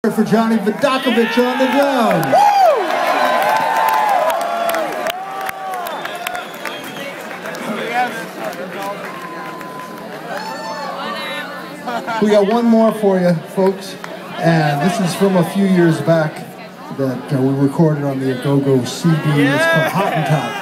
For Johnny Vidakovich on the drums. We got one more for you, folks, and this is from a few years back that we recorded on the Agogo CD. It's called Hottentot.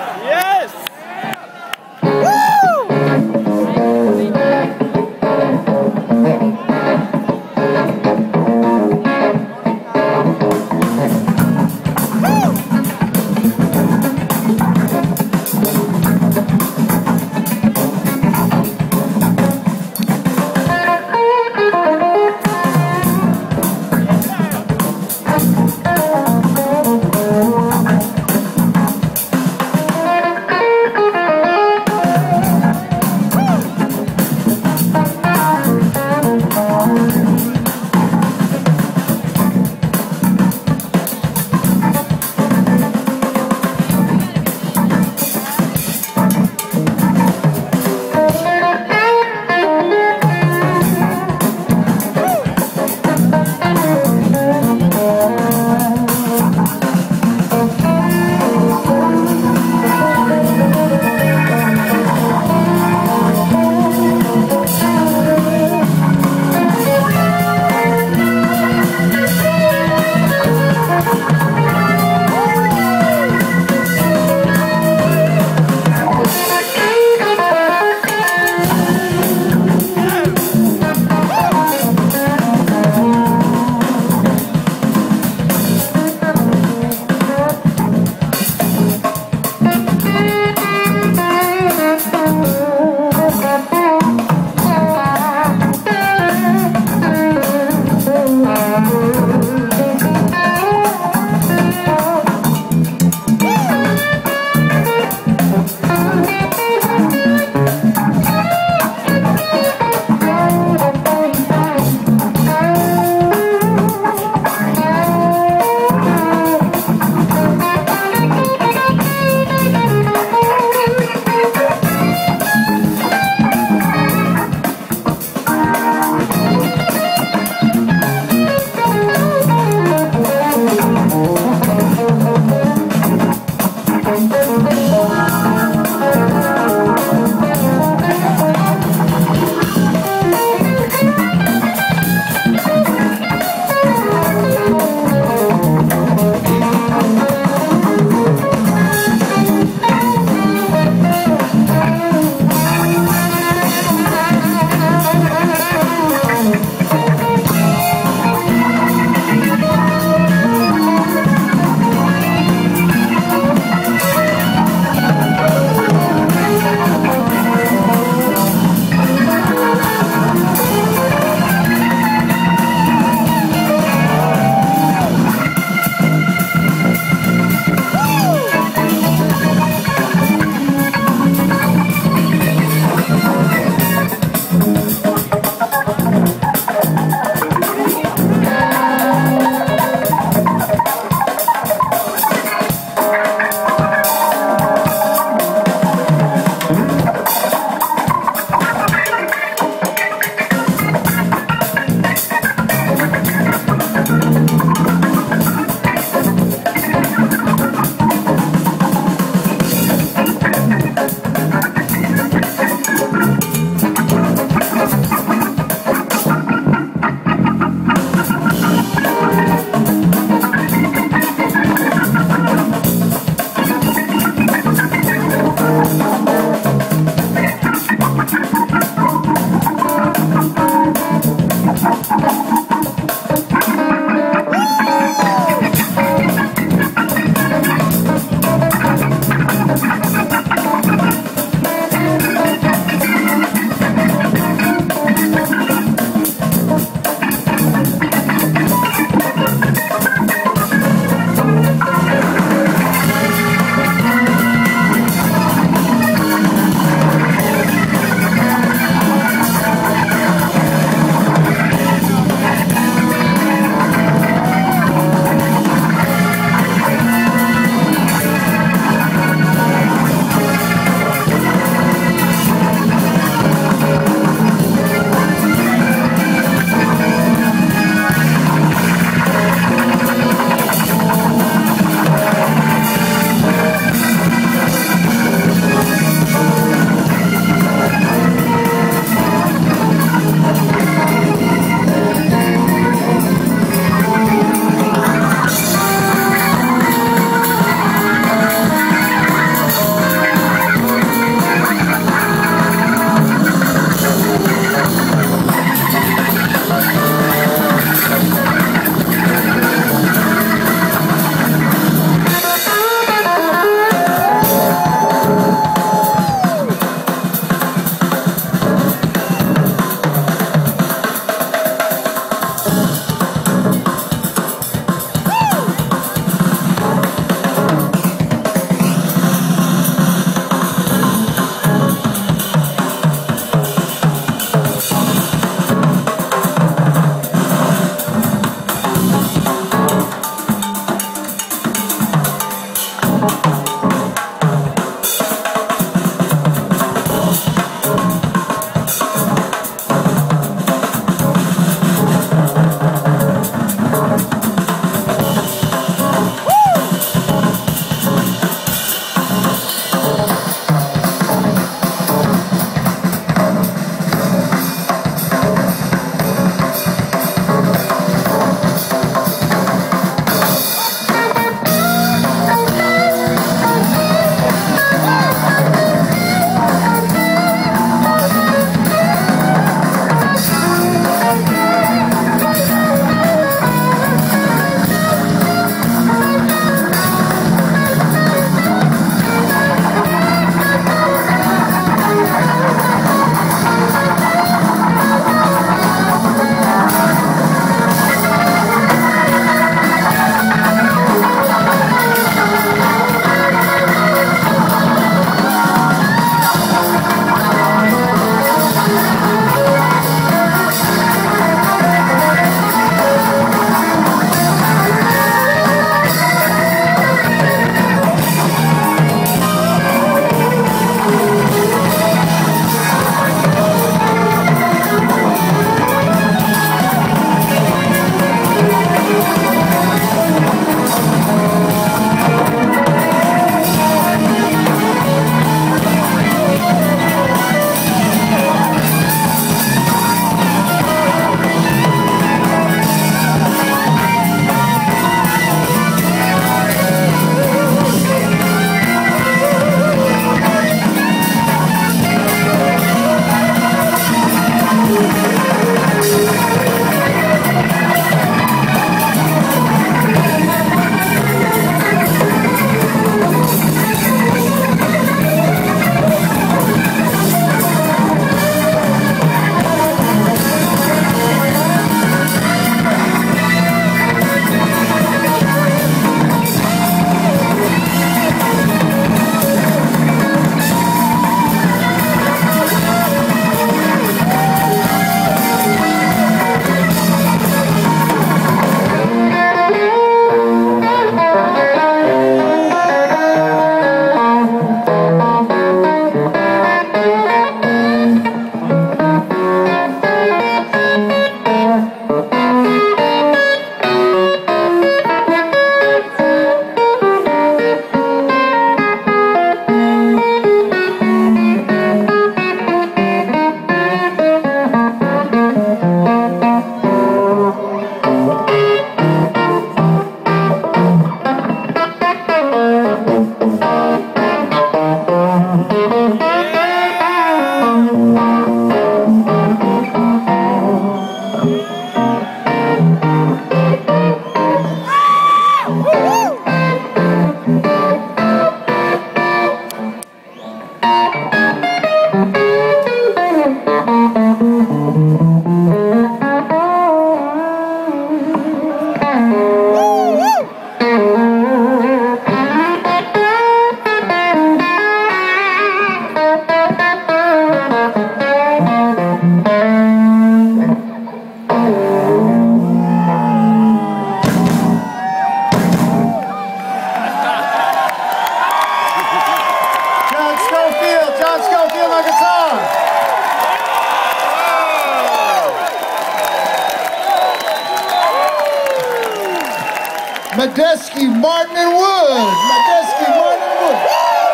Medeski, Martin, and Wood. Medeski, Martin, and Wood.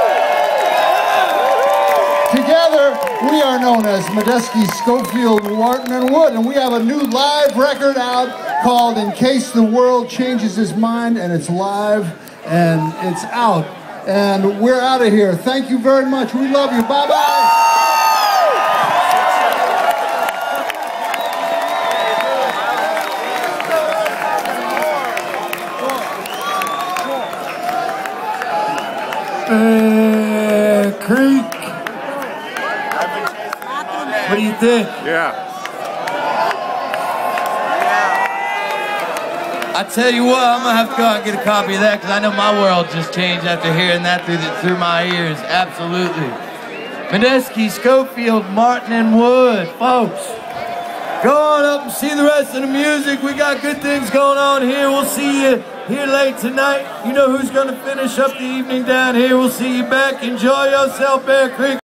Together, we are known as Medeski, Schofield, Martin, and Wood, and we have a new live record out called In Case the World Changes His Mind, and it's live, and it's out. And we're out of here. Thank you very much. We love you. Bye-bye. Creek. What do you think? Yeah. I tell you what, I'm gonna have to go out and get a copy of that because I know my world just changed after hearing that through my ears. Absolutely. Medeski, Schofield, Martin, and Wood, folks. Go on up and see the rest of the music. We got good things going on here. We'll see you here late tonight. You know who's gonna finish up the evening down here. We'll see you back. Enjoy yourself, Bear Creek.